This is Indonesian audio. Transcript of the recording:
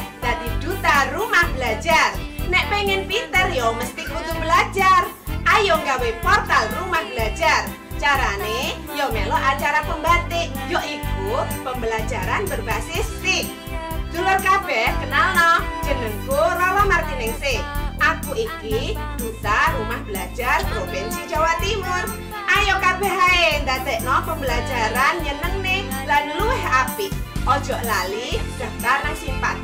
dadi duta rumah belajar. Nek pengen pinter yo mesti kudu belajar. Ayo gawe portal rumah belajar. Carane yo melo acara pembatik, yaiku pembelajaran berbasis STIK. Dulur kabeh kenalno, jenengku Rolo Martiningsih. Aku iki duta rumah belajar Provinsi Jawa Timur. Ayo kabeh hae ndadekno pembelajaran nyenengne lan luwih apik. Ojo lali daftar nang Simpati